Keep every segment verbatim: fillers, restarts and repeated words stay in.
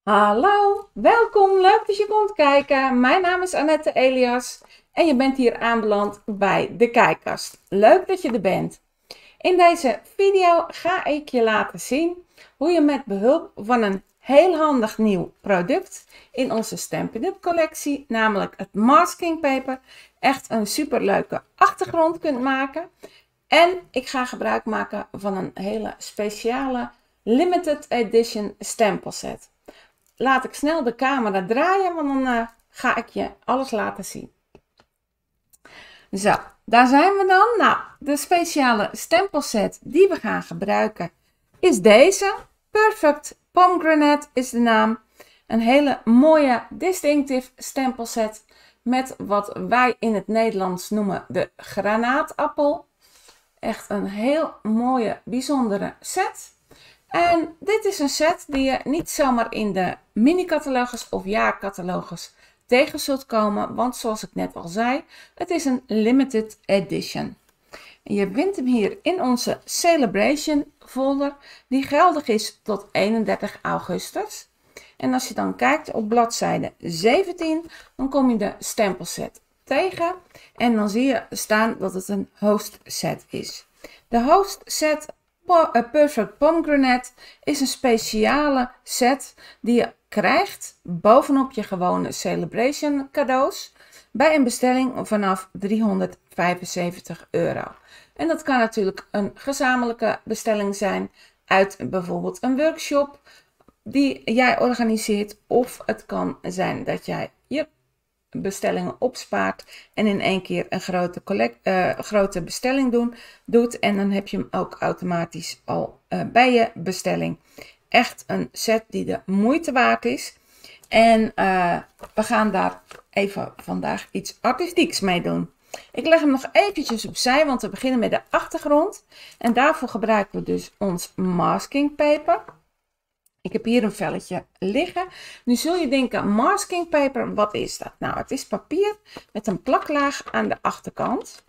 Hallo, welkom, leuk dat je komt kijken. Mijn naam is Annette Elias en je bent hier aanbeland bij de Kijkkast. Leuk dat je er bent. In deze video ga ik je laten zien hoe je met behulp van een heel handig nieuw product in onze Stampin' Up collectie, namelijk het masking paper, echt een superleuke achtergrond kunt maken. En ik ga gebruik maken van een hele speciale limited edition stempelset. Laat ik snel de camera draaien, want dan uh, ga ik je alles laten zien. Zo, daar zijn we dan. Nou, de speciale stempelset die we gaan gebruiken is deze. Perfect Pomegranate is de naam. Een hele mooie distinctive stempelset met wat wij in het Nederlands noemen de granaatappel. Echt een heel mooie, bijzondere set. En dit is een set die je niet zomaar in de mini-catalogus of jaarcatalogus tegen zult komen. Want zoals ik net al zei, het is een limited edition. En je vindt hem hier in onze Celebration folder die geldig is tot eenendertig augustus. En als je dan kijkt op bladzijde zeventien, dan kom je de stempelset tegen. En dan zie je staan dat het een host set is. De host set Perfect Pomegranate is een speciale set die je krijgt bovenop je gewone Celebration cadeaus bij een bestelling vanaf driehonderdvijfenzeventig euro. En dat kan natuurlijk een gezamenlijke bestelling zijn uit bijvoorbeeld een workshop die jij organiseert, of het kan zijn dat jij je bestellingen opspaart en in één keer een grote, collect, uh, grote bestelling doen, doet. En dan heb je hem ook automatisch al uh, bij je bestelling. Echt een set die de moeite waard is. En uh, we gaan daar even vandaag iets artistieks mee doen. Ik leg hem nog eventjes opzij, want we beginnen met de achtergrond. En daarvoor gebruiken we dus ons masking paper. Ik heb hier een velletje liggen. Nu zul je denken, masking paper, wat is dat? Nou, het is papier met een plaklaag aan de achterkant.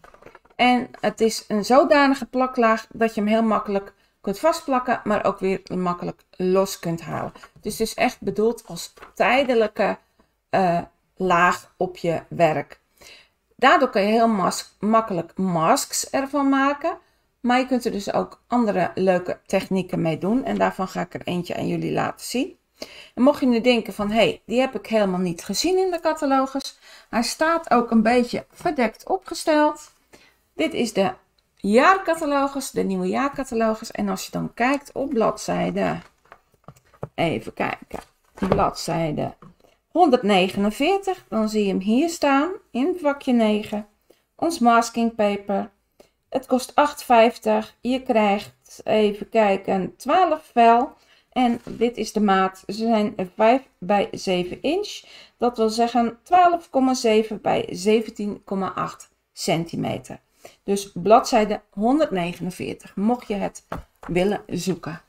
En het is een zodanige plaklaag dat je hem heel makkelijk kunt vastplakken, maar ook weer makkelijk los kunt halen. Dus het is echt bedoeld als tijdelijke uh, laag op je werk. Daardoor kan je heel mas makkelijk masks ervan maken. Maar je kunt er dus ook andere leuke technieken mee doen. En daarvan ga ik er eentje aan jullie laten zien. En mocht je nu denken van, hé, hey, die heb ik helemaal niet gezien in de catalogus. Hij staat ook een beetje verdekt opgesteld. Dit is de jaarcatalogus, de nieuwe jaarcatalogus. En als je dan kijkt op bladzijde, even kijken, bladzijde honderdnegenenveertig. Dan zie je hem hier staan in vakje negen. Ons masking paper. Het kost acht vijftig. Je krijgt, even kijken, twaalf vel. En dit is de maat. Ze zijn vijf bij zeven inch. Dat wil zeggen twaalf komma zeven bij zeventien komma acht centimeter. Dus bladzijde honderdnegenenveertig, mocht je het willen zoeken.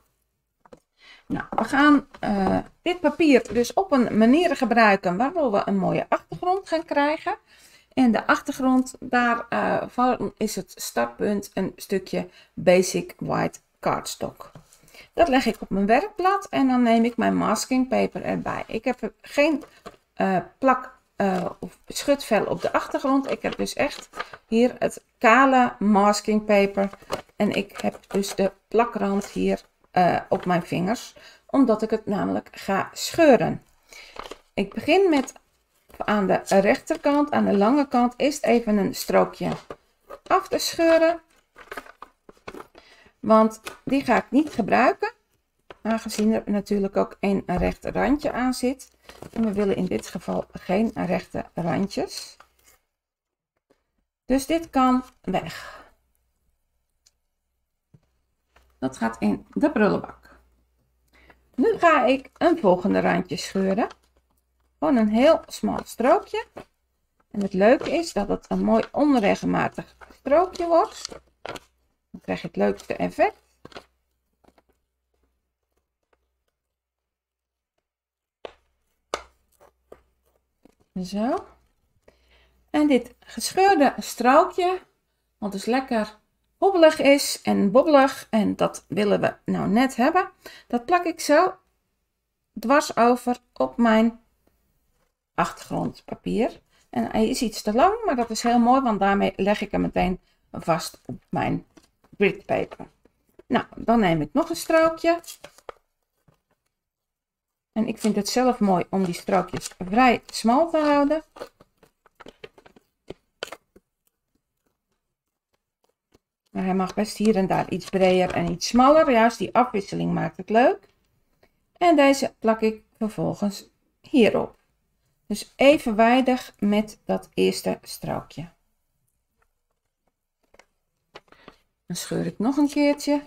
Nou, we gaan uh, dit papier dus op een manier gebruiken waardoor we een mooie achtergrond gaan krijgen. En de achtergrond, daarvan uh, is het startpunt een stukje Basic White Cardstock. Dat leg ik op mijn werkblad en dan neem ik mijn masking paper erbij. Ik heb geen uh, plak uh, of schutvel op de achtergrond. Ik heb dus echt hier het kale masking paper. En ik heb dus de plakrand hier uh, op mijn vingers, omdat ik het namelijk ga scheuren. Ik begin met aan de rechterkant, aan de lange kant, eerst even een strookje af te scheuren. Want die ga ik niet gebruiken, aangezien er natuurlijk ook een recht randje aan zit. En we willen in dit geval geen rechte randjes. Dus dit kan weg. Dat gaat in de prullenbak. Nu ga ik een volgende randje scheuren. Gewoon een heel smal strookje. En het leuke is dat het een mooi onregelmatig strookje wordt. Dan krijg je het leukste effect. Zo. En dit gescheurde strookje, wat dus lekker hobbelig is en bobbelig, en dat willen we nou net hebben, dat plak ik zo dwars over op mijn achtergrondpapier. En hij is iets te lang, maar dat is heel mooi, want daarmee leg ik hem meteen vast op mijn gridpaper. Nou, dan neem ik nog een strookje. En ik vind het zelf mooi om die strookjes vrij smal te houden. Maar hij mag best hier en daar iets breder en iets smaller. Juist die afwisseling maakt het leuk. En deze plak ik vervolgens hierop. Dus evenwijdig met dat eerste strookje. Dan scheur ik nog een keertje.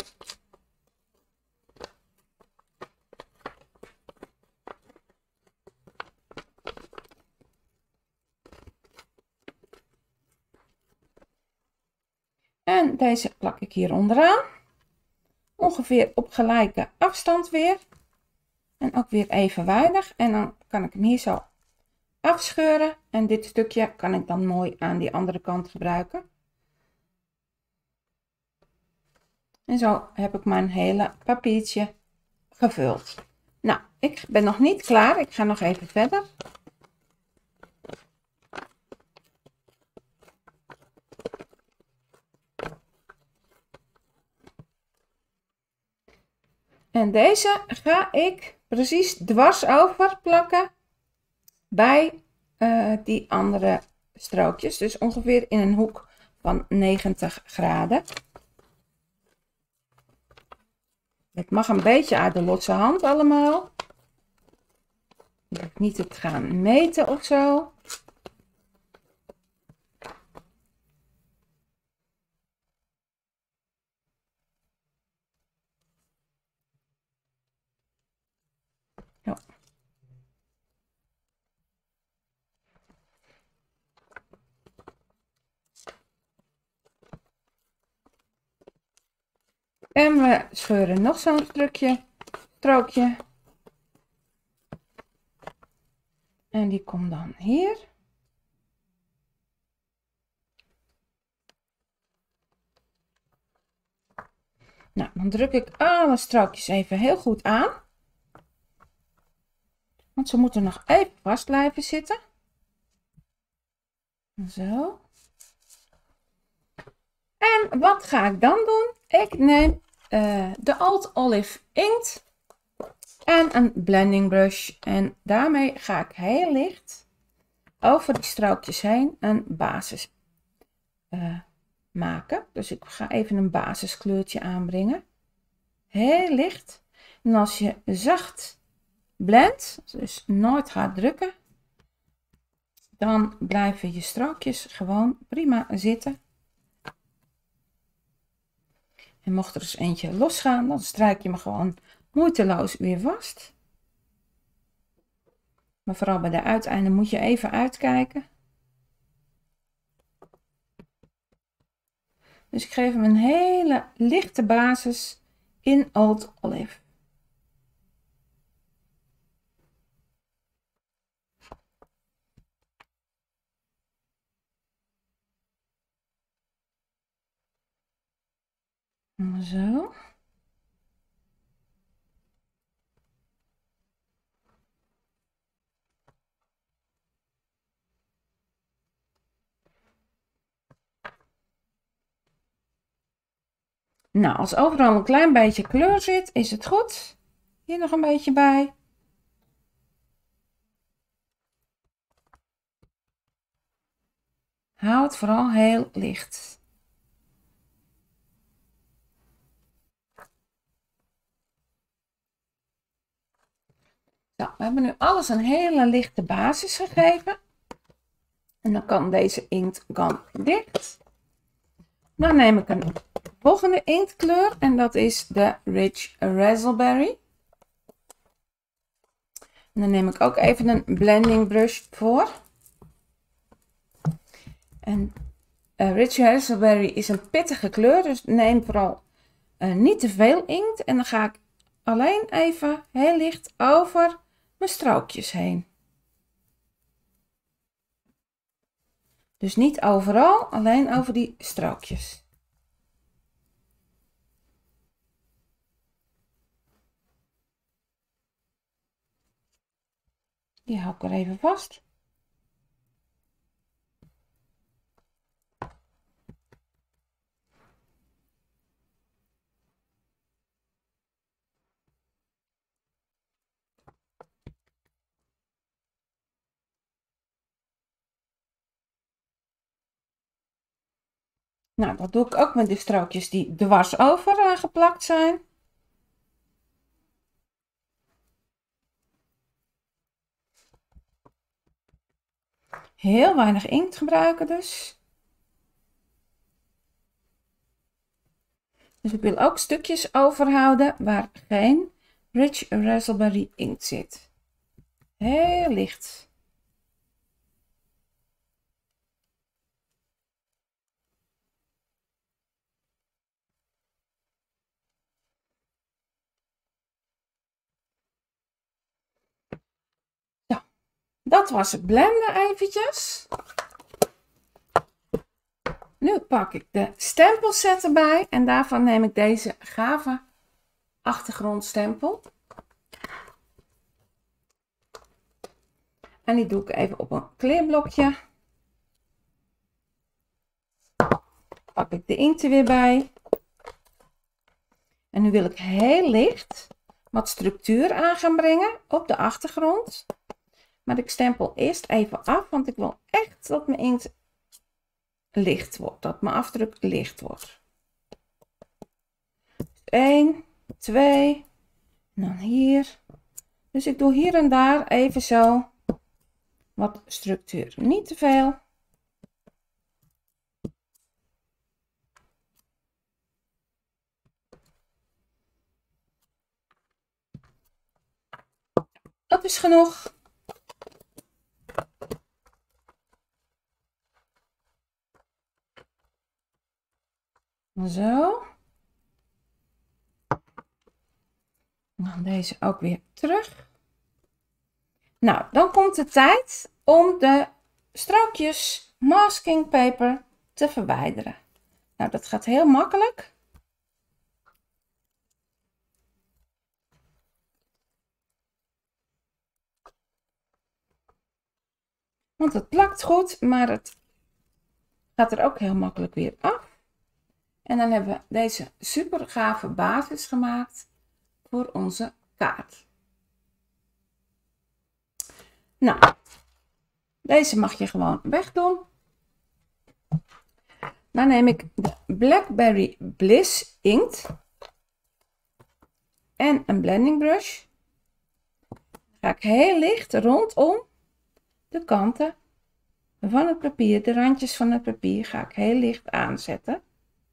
En deze plak ik hier onderaan. Ongeveer op gelijke afstand weer. En ook weer evenwijdig. En dan kan ik hem hier zo afscheuren. En dit stukje kan ik dan mooi aan die andere kant gebruiken. En zo heb ik mijn hele papiertje gevuld. Nou, ik ben nog niet klaar. Ik ga nog even verder. En deze ga ik precies dwars over plakken bij uh, die andere strookjes. Dus ongeveer in een hoek van negentig graden. Het mag een beetje uit de losse hand allemaal. Je hoeft niet te gaan meten of zo. Zo. En we scheuren nog zo'n stukje, strookje. En die komt dan hier. Nou, dan druk ik alle strookjes even heel goed aan. Want ze moeten nog even vast blijven zitten. Zo. En wat ga ik dan doen? Ik neem uh, de Old Olive inkt en een blending brush. En daarmee ga ik heel licht over die strookjes heen een basis uh, maken. Dus ik ga even een basiskleurtje aanbrengen. Heel licht. En als je zacht blendt, dus nooit hard drukken, dan blijven je strookjes gewoon prima zitten. En mocht er eens eentje losgaan, dan strijk je me gewoon moeiteloos weer vast. Maar vooral bij de uiteinden moet je even uitkijken. Dus ik geef hem een hele lichte basis in Old Olive. Zo. Nou, als overal een klein beetje kleur zit, is het goed. Hier nog een beetje bij. Hou het vooral heel licht. Nou, we hebben nu alles een hele lichte basis gegeven. En dan kan deze inkt kan dicht. Dan neem ik een volgende inktkleur en dat is de Rich Raspberry. En dan neem ik ook even een blending brush voor. En uh, Rich Raspberry is een pittige kleur, dus neem vooral uh, niet te veel inkt. En dan ga ik alleen even heel licht over mijn strookjes heen. Dus niet overal, alleen over die strookjes. Die hou ik er even vast. Nou, dat doe ik ook met de strookjes die dwars over uh, geplakt zijn. Heel weinig inkt gebruiken dus. Dus ik wil ook stukjes overhouden waar geen Rich Raspberry inkt zit. Heel licht. Zo, dat was het blenden eventjes. Nu pak ik de stempelset erbij en daarvan neem ik deze gave achtergrondstempel. En die doe ik even op een kleerblokje. Pak ik de inkt er weer bij. En nu wil ik heel licht wat structuur aan gaan brengen op de achtergrond. Maar ik stempel eerst even af, want ik wil echt dat mijn inkt licht wordt, dat mijn afdruk licht wordt. één, twee, en dan hier. Dus ik doe hier en daar even zo wat structuur. Niet te veel. Dat is genoeg. Zo. Dan deze ook weer terug. Nou, dan komt de tijd om de strookjes masking paper te verwijderen. Nou, dat gaat heel makkelijk. Want het plakt goed, maar het gaat er ook heel makkelijk weer af. En dan hebben we deze super gave basis gemaakt voor onze kaart. Nou, deze mag je gewoon wegdoen. Dan neem ik de Blackberry Bliss inkt en een blending brush. Dan ga ik heel licht rondom de kanten van het papier, de randjes van het papier, ga ik heel licht aanzetten.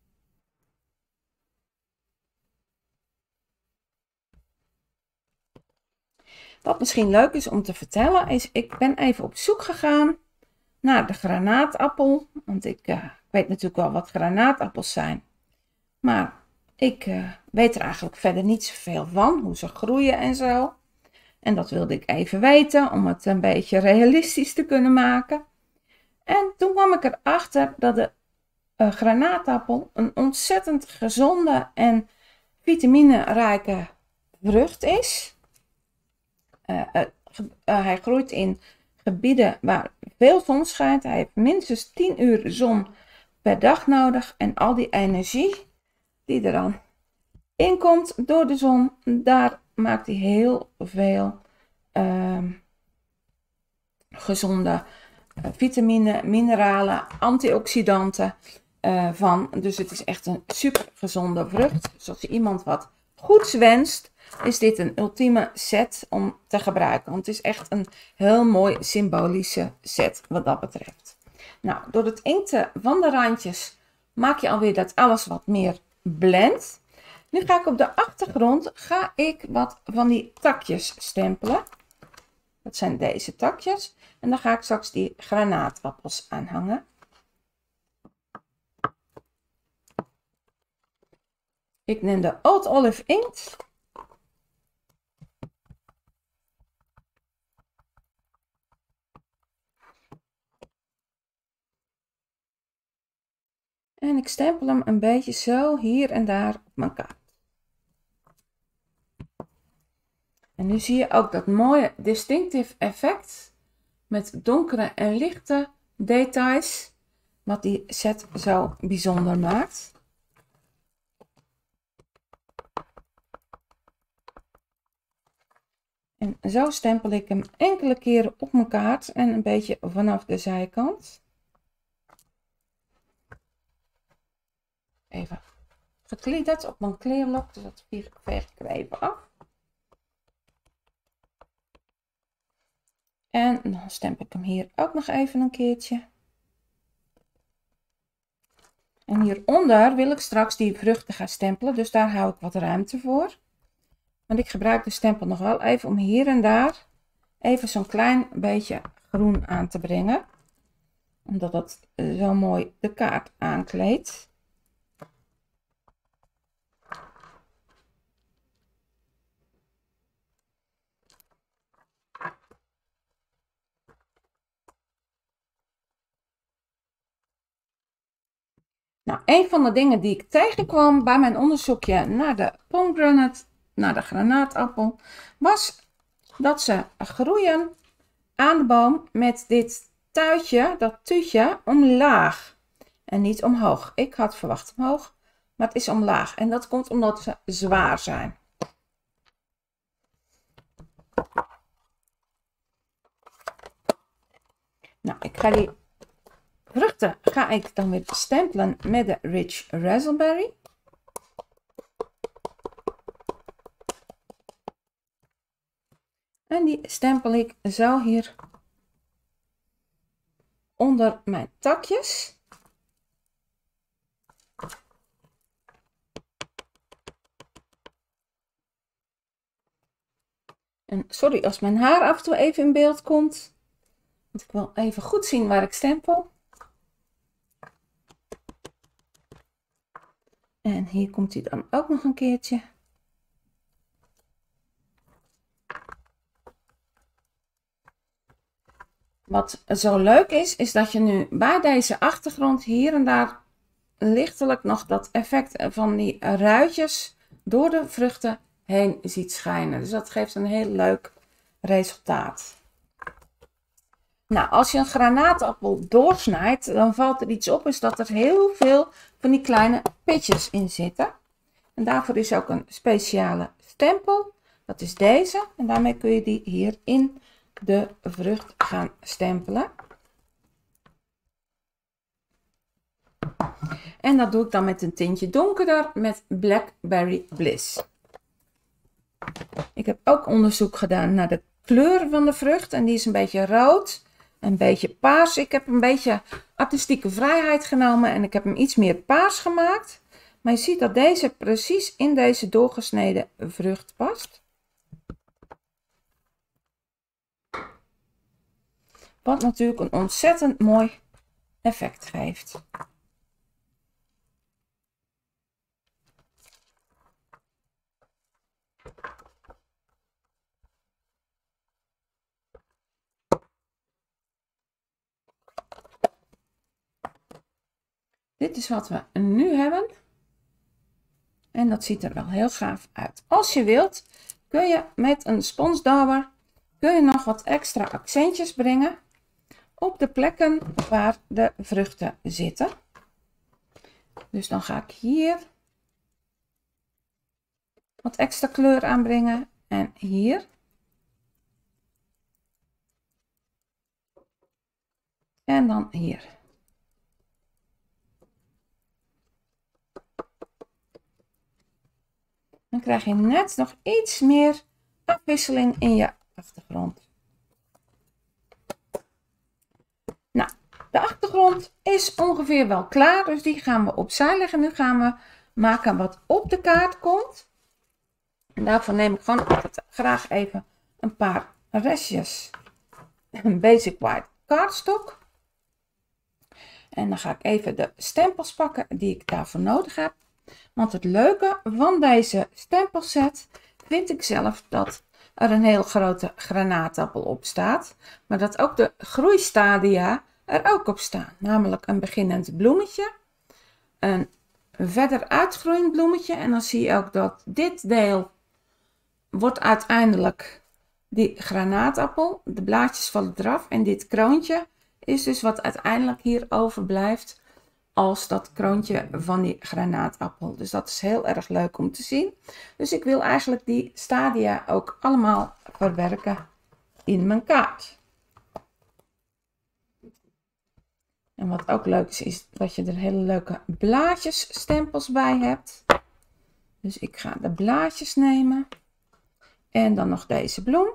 Wat misschien leuk is om te vertellen is, ik ben even op zoek gegaan naar de granaatappel. Want ik uh, weet natuurlijk wel wat granaatappels zijn. Maar ik uh, weet er eigenlijk verder niet zoveel van, hoe ze groeien en zo. En dat wilde ik even weten, om het een beetje realistisch te kunnen maken. En toen kwam ik erachter dat de uh, granaatappel een ontzettend gezonde en vitaminerijke vrucht is. Uh, uh, uh, hij groeit in gebieden waar veel zon schijnt. Hij heeft minstens tien uur zon per dag nodig. En al die energie die er dan in komt door de zon, daar maakt hij heel veel uh, gezonde uh, vitamine, mineralen, antioxidanten uh, van. Dus het is echt een super gezonde vrucht. Dus als je iemand wat goeds wenst, is dit een ultieme set om te gebruiken. Want het is echt een heel mooi symbolische set wat dat betreft. Nou, door het inkten van de randjes maak je alweer dat alles wat meer blendt. Nu ga ik op de achtergrond ga ik wat van die takjes stempelen. Dat zijn deze takjes. En dan ga ik straks die granaatappels aanhangen. Ik neem de Old Olive inkt. En ik stempel hem een beetje zo hier en daar op mijn kaart. En nu zie je ook dat mooie distinctive effect met donkere en lichte details, wat die set zo bijzonder maakt. En zo stempel ik hem enkele keren op mijn kaart en een beetje vanaf de zijkant. Even gekliederd op mijn kleerblok, dus dat veeg ik er even af. En dan stempel ik hem hier ook nog even een keertje. En hieronder wil ik straks die vruchten gaan stempelen, dus daar hou ik wat ruimte voor. Want ik gebruik de stempel nog wel even om hier en daar even zo'n klein beetje groen aan te brengen. Omdat dat zo mooi de kaart aankleedt. Nou, een van de dingen die ik tegenkwam bij mijn onderzoekje naar de pomegranate, naar de granaatappel, was dat ze groeien aan de boom met dit tuitje, dat tuutje, omlaag en niet omhoog. Ik had verwacht omhoog, maar het is omlaag en dat komt omdat ze zwaar zijn. Nou, ik ga die vruchten ga ik dan weer stempelen met de Rich Raspberry. En die stempel ik zo hier onder mijn takjes. En sorry als mijn haar af en toe even in beeld komt. Want ik wil even goed zien waar ik stempel. En hier komt hij dan ook nog een keertje. Wat zo leuk is, is dat je nu bij deze achtergrond hier en daar lichtelijk nog dat effect van die ruitjes door de vruchten heen ziet schijnen. Dus dat geeft een heel leuk resultaat. Nou, als je een granaatappel doorsnijdt, dan valt er iets op, is dat er heel veel van die kleine pitjes in zitten. En daarvoor is ook een speciale stempel. Dat is deze. En daarmee kun je die hier in de vrucht gaan stempelen. En dat doe ik dan met een tintje donkerder met Blackberry Bliss. Ik heb ook onderzoek gedaan naar de kleur van de vrucht. En die is een beetje rood, een beetje paars. Ik heb een beetje artistieke vrijheid genomen en ik heb hem iets meer paars gemaakt. Maar je ziet dat deze precies in deze doorgesneden vrucht past. Wat natuurlijk een ontzettend mooi effect geeft. Dit is wat we nu hebben. En dat ziet er wel heel gaaf uit. Als je wilt, kun je met een sponsdauber kun je nog wat extra accentjes brengen op de plekken waar de vruchten zitten. Dus dan ga ik hier wat extra kleur aanbrengen en hier. En dan hier. Dan krijg je net nog iets meer afwisseling in je achtergrond. Nou, de achtergrond is ongeveer wel klaar, dus die gaan we opzij leggen. Nu gaan we maken wat op de kaart komt. En daarvoor neem ik gewoon altijd graag even een paar restjes een Basic White cardstock. En dan ga ik even de stempels pakken die ik daarvoor nodig heb. Want het leuke van deze stempelset vind ik zelf dat er een heel grote granaatappel op staat. Maar dat ook de groeistadia er ook op staan. Namelijk een beginnend bloemetje. Een verder uitgroeiend bloemetje. En dan zie je ook dat dit deel wordt uiteindelijk die granaatappel. De blaadjes vallen eraf en dit kroontje is dus wat uiteindelijk hier overblijft als dat kroontje van die granaatappel. Dus dat is heel erg leuk om te zien. Dus ik wil eigenlijk die stadia ook allemaal verwerken in mijn kaart. En wat ook leuk is, is dat je er hele leuke blaadjesstempels bij hebt. Dus ik ga de blaadjes nemen. En dan nog deze bloem.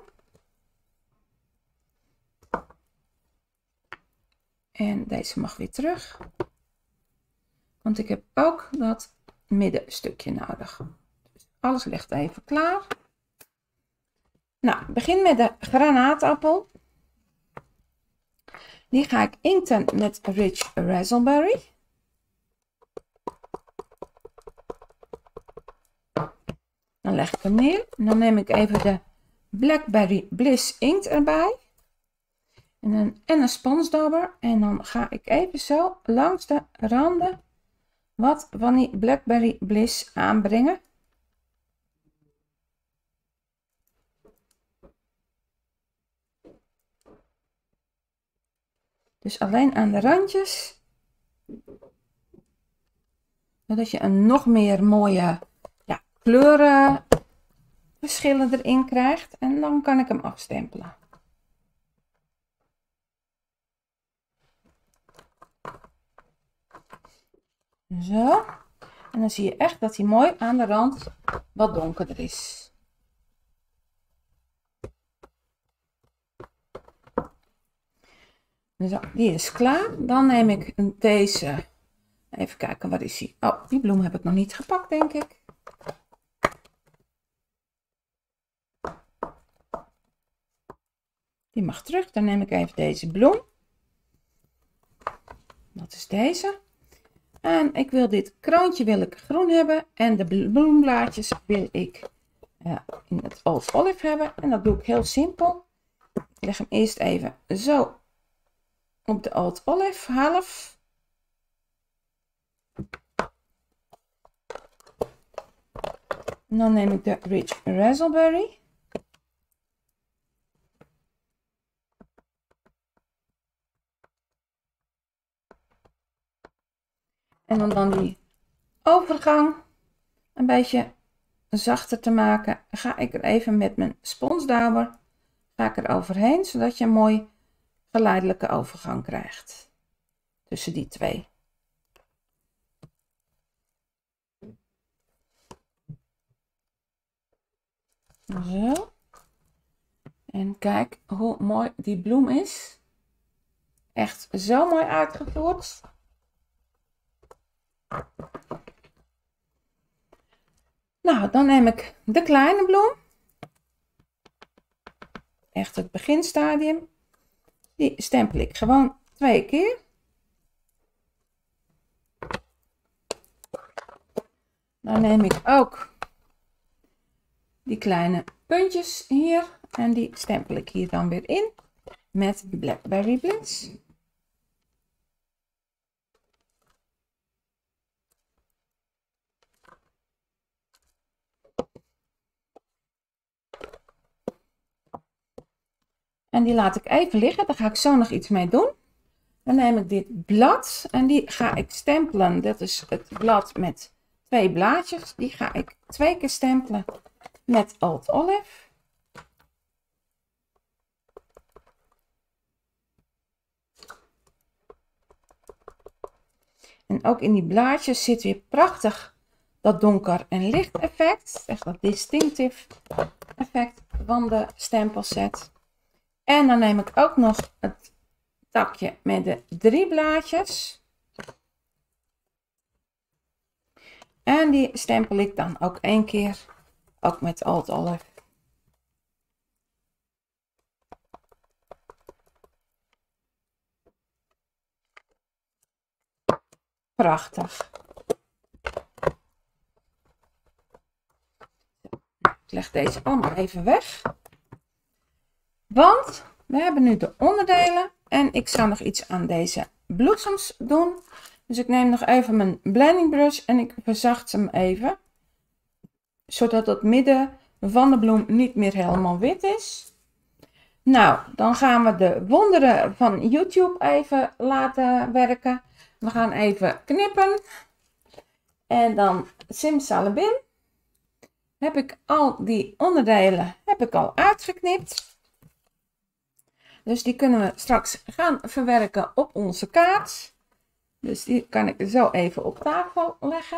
En deze mag weer terug. Want ik heb ook dat middenstukje nodig. Dus alles ligt even klaar. Nou, begin met de granaatappel. Die ga ik inkten met Rich Raspberry. Dan leg ik hem neer. En dan neem ik even de Blackberry Bliss inkt erbij. En een, en een sponsdabber. En dan ga ik even zo langs de randen wat van die Blackberry Bliss aanbrengen. Dus alleen aan de randjes. Zodat je een nog meer mooie ja, kleurenverschillen erin krijgt. En dan kan ik hem afstempelen. Zo. En dan zie je echt dat hij mooi aan de rand wat donkerder is. Zo, die is klaar. Dan neem ik deze. Even kijken, waar is die? Oh, die bloem heb ik nog niet gepakt, denk ik. Die mag terug. Dan neem ik even deze bloem. Dat is deze. En ik wil dit kroontje wil ik groen hebben. En de bloemblaadjes wil ik uh, in het Old Olive hebben. En dat doe ik heel simpel. Ik leg hem eerst even zo op de Old Olive half. En dan neem ik de Rich Raspberry. En om dan die overgang een beetje zachter te maken, ga ik er even met mijn sponsdauber ga ik er overheen, zodat je een mooi geleidelijke overgang krijgt tussen die twee. Zo. En kijk hoe mooi die bloem is. Echt zo mooi uitgevoerd. Nou, dan neem ik de kleine bloem. Echt het beginstadium. Die stempel ik gewoon twee keer. Dan neem ik ook die kleine puntjes hier. En die stempel ik hier dan weer in met Blackberry Bliss. En die laat ik even liggen. Daar ga ik zo nog iets mee doen. Dan neem ik dit blad en die ga ik stempelen. Dat is het blad met twee blaadjes. Die ga ik twee keer stempelen met Old Olive. En ook in die blaadjes zit weer prachtig dat donker en licht effect. Echt dat distinctief effect van de stempelset. En dan neem ik ook nog het takje met de drie blaadjes. En die stempel ik dan ook één keer, ook met Old Olive. Prachtig. Ik leg deze allemaal even weg. Want we hebben nu de onderdelen en ik zou nog iets aan deze bloesems doen. Dus ik neem nog even mijn blending brush en ik verzacht hem even. Zodat het midden van de bloem niet meer helemaal wit is. Nou, dan gaan we de wonderen van YouTube even laten werken. We gaan even knippen. En dan simsalabim. Heb ik al die onderdelen heb ik al uitgeknipt. Dus die kunnen we straks gaan verwerken op onze kaart. Dus die kan ik zo even op tafel leggen.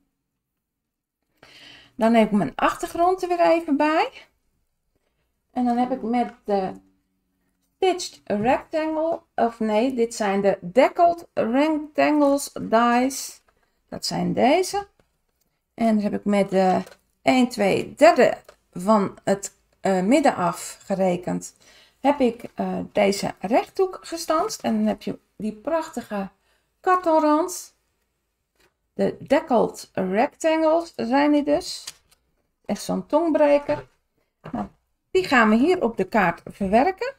Dan heb ik mijn achtergrond er weer even bij. En dan heb ik met de Stitched Rectangle, of nee, dit zijn de Deckled Rectangles dies. Dat zijn deze. En dan heb ik met de een twee derde van het uh, midden af gerekend. Heb ik uh, deze rechthoek gestanst. En dan heb je die prachtige kartonrand. De Deckled Rectangles zijn die dus. Echt zo'n tongbreker. Nou, die gaan we hier op de kaart verwerken.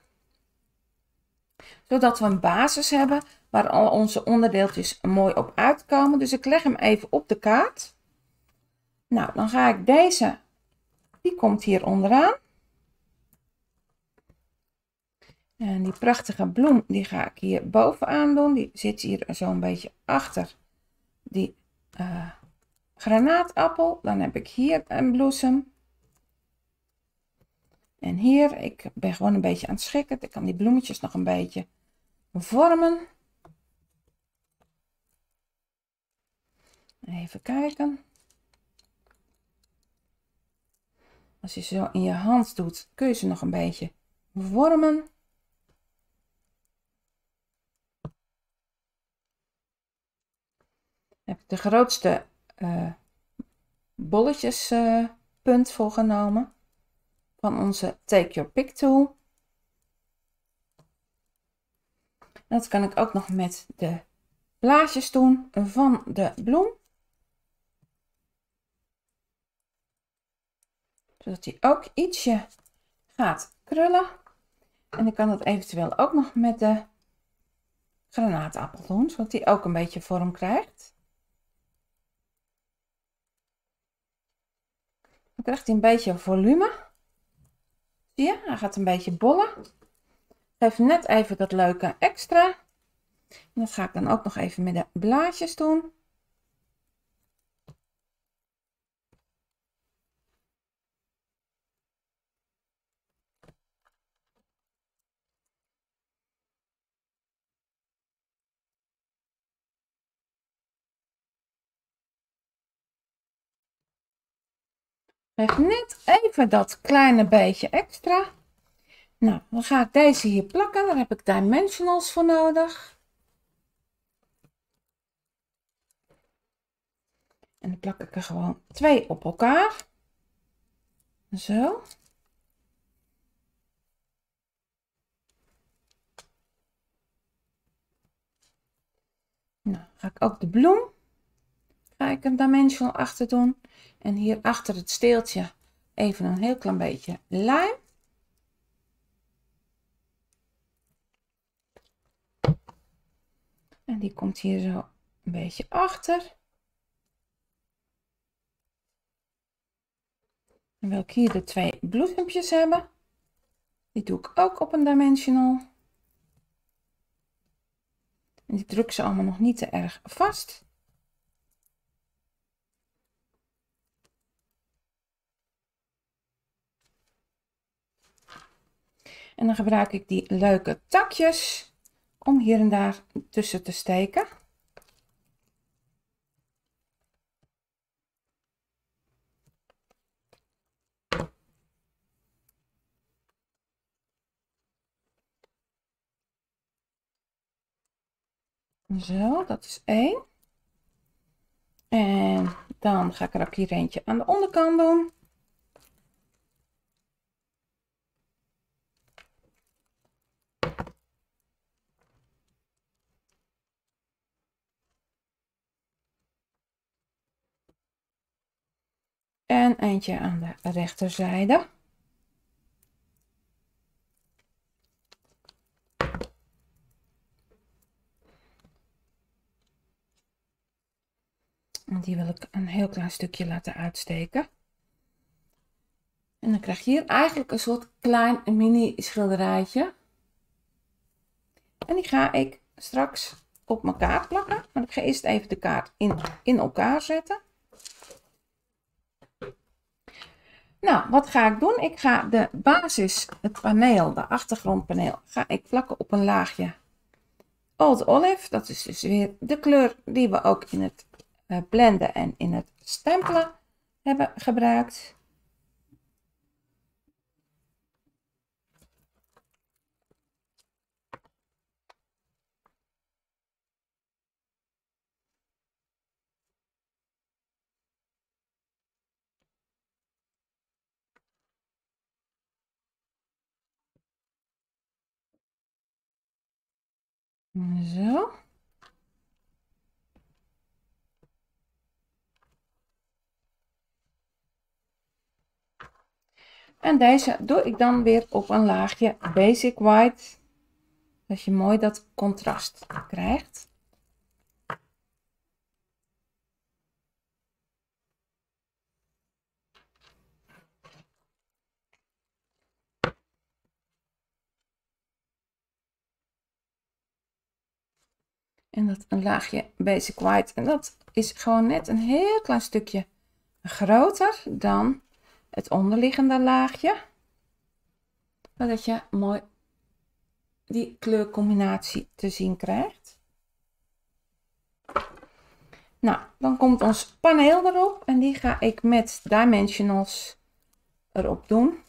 Zodat we een basis hebben waar al onze onderdeeltjes mooi op uitkomen. Dus ik leg hem even op de kaart. Nou, dan ga ik deze, die komt hier onderaan. En die prachtige bloem, die ga ik hier bovenaan doen. Die zit hier zo'n beetje achter die uh, granaatappel. Dan heb ik hier een bloesem. En hier, ik ben gewoon een beetje aan het schikken. Ik kan die bloemetjes nog een beetje vormen. Even kijken. Als je ze zo in je hand doet, kun je ze nog een beetje vormen. Heb ik de grootste uh, bolletjes uh, punt voor genomen van onze Take Your Pick tool. Dat kan ik ook nog met de blaadjes doen van de bloem. Zodat die ook ietsje gaat krullen. En ik kan dat eventueel ook nog met de granaatappel doen. Zodat die ook een beetje vorm krijgt. Dan krijgt hij een beetje volume. Zie je, hij gaat een beetje bollen. Geef net even dat leuke extra. En dat ga ik dan ook nog even met de blaadjes doen. Geef net even dat kleine beetje extra. Nou, dan ga ik deze hier plakken. Daar heb ik dimensionals voor nodig. En dan plak ik er gewoon twee op elkaar. Zo. Nou, ga ik ook de bloem. Ga ik een dimensional achter doen. En hier achter het steeltje even een heel klein beetje lijm. En die komt hier zo een beetje achter. Dan wil ik hier de twee bloesempjes hebben. Die doe ik ook op een dimensional. En die druk ze allemaal nog niet te erg vast. En dan gebruik ik die leuke takjes om hier en daar tussen te steken. Zo, dat is één. En dan ga ik er ook hier eentje aan de onderkant doen. En eentje aan de rechterzijde. En die wil ik een heel klein stukje laten uitsteken. En dan krijg je hier eigenlijk een soort klein mini schilderijtje. En die ga ik straks op mijn kaart plakken. Maar ik ga eerst even de kaart in, in elkaar zetten. Nou, wat ga ik doen? Ik ga de basis, het paneel, de achtergrondpaneel, ga ik plakken op een laagje Old Olive. Dat is dus weer de kleur die we ook in het uh, blenden en in het stempelen hebben gebruikt. Zo. En deze doe ik dan weer op een laagje Basic White. Dat je mooi dat contrast krijgt. En dat een laagje Basic White. En dat is gewoon net een heel klein stukje groter dan het onderliggende laagje. Zodat je mooi die kleurcombinatie te zien krijgt. Nou, dan komt ons paneel erop. En die ga ik met dimensionals erop doen.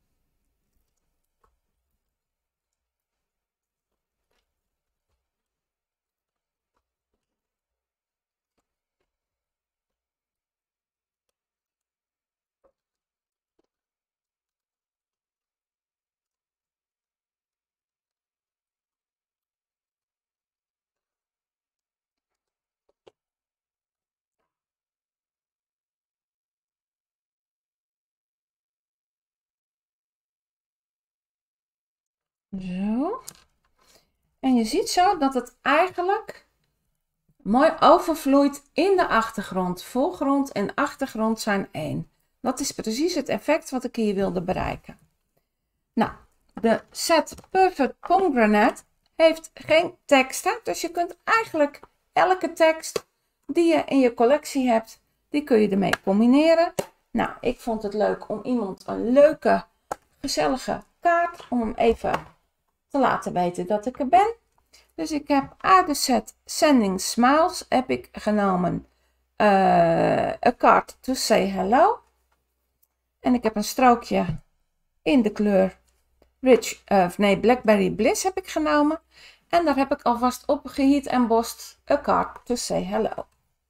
Zo. En je ziet zo dat het eigenlijk mooi overvloeit in de achtergrond. Voorgrond en achtergrond zijn één. Dat is precies het effect wat ik hier wilde bereiken. Nou, de set Perfect Pomegranate heeft geen teksten. Dus je kunt eigenlijk elke tekst die je in je collectie hebt, die kun je ermee combineren. Nou, ik vond het leuk om iemand een leuke, gezellige kaart, om hem even te laten weten dat ik er ben. Dus ik heb uit de set Sending Smiles heb ik genomen uh, A Card to Say Hello. En ik heb een strookje in de kleur Rich, uh, nee, Blackberry Bliss heb ik genomen. En daar heb ik alvast op geheat embossed A Card to Say Hello.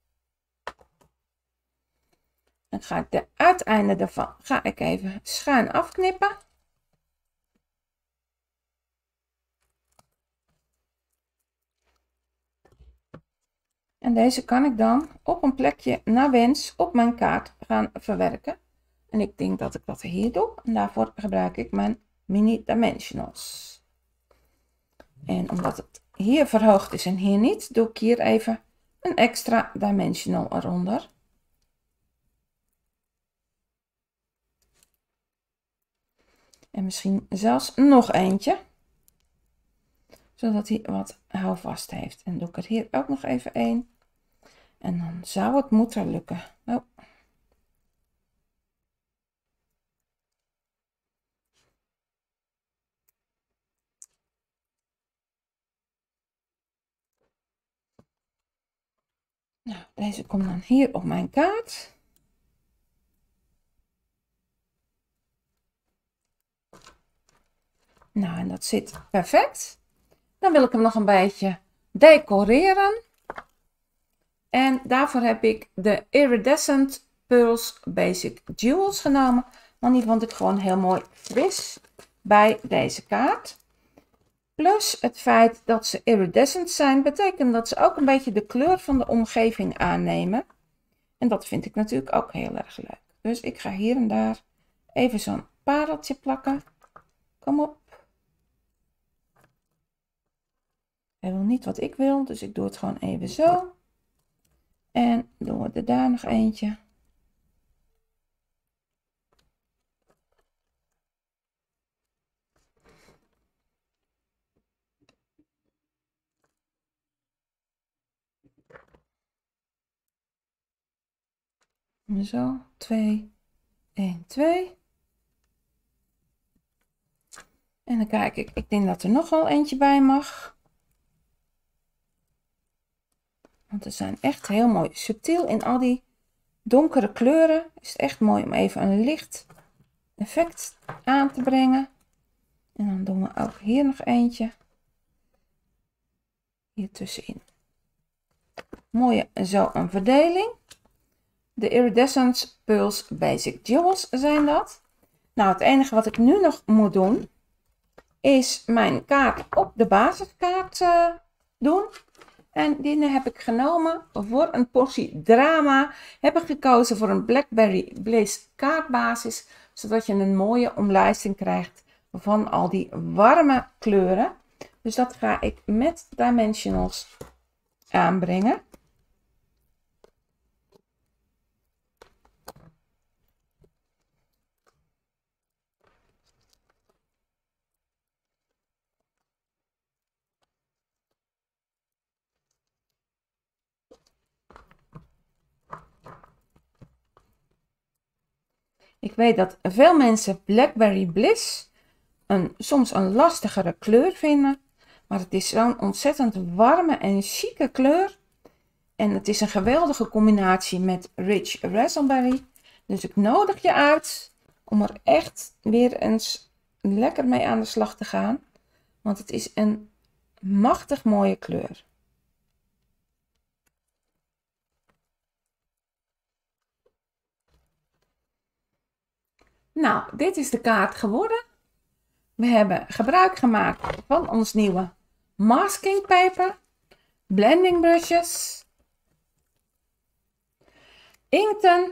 Dan ga ik de uiteinden ervan ga ik even schuin afknippen. En deze kan ik dan op een plekje naar wens op mijn kaart gaan verwerken. En ik denk dat ik dat hier doe. En daarvoor gebruik ik mijn mini dimensionals. En omdat het hier verhoogd is en hier niet, doe ik hier even een extra dimensional eronder. En misschien zelfs nog eentje. Zodat hij wat houvast heeft. En doe ik er hier ook nog even één. En dan zou het moeten lukken. Oh. Nou, deze komt dan hier op mijn kaart. Nou, en dat zit perfect. Dan wil ik hem nog een beetje decoreren. En daarvoor heb ik de Iridescent Pearls Basic Jewels genomen. Want die vond ik gewoon heel mooi fris bij deze kaart. Plus het feit dat ze iridescent zijn, betekent dat ze ook een beetje de kleur van de omgeving aannemen. En dat vind ik natuurlijk ook heel erg leuk. Dus ik ga hier en daar even zo'n pareltje plakken. Kom op. Hij wil niet wat ik wil, dus ik doe het gewoon even zo. En doen we er daar nog eentje. Zo, twee, één, twee. En dan kijk ik, ik denk dat er nog wel eentje bij mag. Want ze zijn echt heel mooi subtiel in al die donkere kleuren. Is het echt mooi om even een licht effect aan te brengen. En dan doen we ook hier nog eentje. Hier tussenin. Mooie zo een verdeling. De Iridescence Pulse Basic Jewels zijn dat. Nou, het enige wat ik nu nog moet doen, is mijn kaart op de basiskaart uh, doen. En die heb ik genomen voor een portie drama. Heb ik gekozen voor een Blackberry Bliss kaartbasis. Zodat je een mooie omlijsting krijgt van al die warme kleuren. Dus dat ga ik met Dimensionals aanbrengen. Ik weet dat veel mensen Blackberry Bliss een, soms een lastigere kleur vinden. Maar het is zo'n ontzettend warme en chique kleur. En het is een geweldige combinatie met Rich Raspberry. Dus ik nodig je uit om er echt weer eens lekker mee aan de slag te gaan. Want het is een machtig mooie kleur. Nou, dit is de kaart geworden. We hebben gebruik gemaakt van ons nieuwe masking paper, blending brushes, inkten,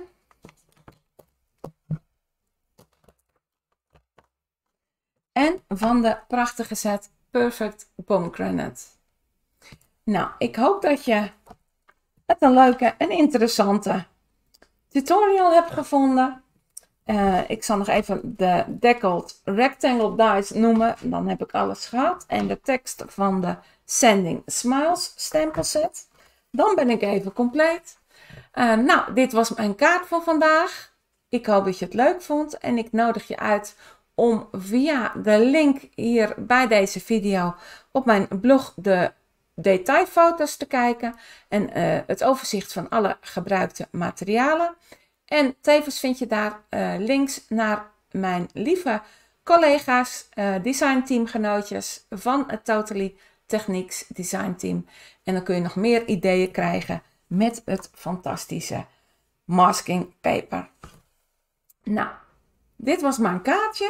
en van de prachtige set Perfect Pomegranate. Nou, ik hoop dat je het een leuke en interessante tutorial hebt gevonden. Uh, ik zal nog even de Deckled Rectangle Dies noemen. Dan heb ik alles gehad. En de tekst van de Sending Smiles stempelset. Dan ben ik even compleet. Uh, nou, dit was mijn kaart van vandaag. Ik hoop dat je het leuk vond. En ik nodig je uit om via de link hier bij deze video op mijn blog de detailfoto's te kijken. En uh, het overzicht van alle gebruikte materialen. En tevens vind je daar uh, links naar mijn lieve collega's, uh, designteamgenootjes van het Totally Techniques Design Team. En dan kun je nog meer ideeën krijgen met het fantastische masking paper. Nou, dit was mijn kaartje.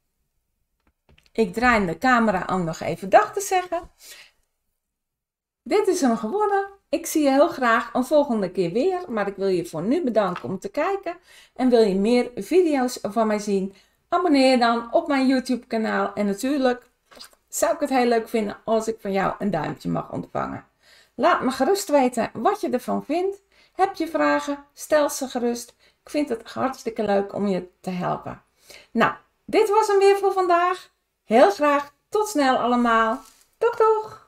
Ik draai de camera om nog even dag te zeggen. Dit is hem geworden. Ik zie je heel graag een volgende keer weer, maar ik wil je voor nu bedanken om te kijken. En wil je meer video's van mij zien, abonneer je dan op mijn YouTube kanaal. En natuurlijk zou ik het heel leuk vinden als ik van jou een duimpje mag ontvangen. Laat me gerust weten wat je ervan vindt. Heb je vragen? Stel ze gerust. Ik vind het hartstikke leuk om je te helpen. Nou, dit was hem weer voor vandaag. Heel graag tot snel allemaal. Doeg doeg!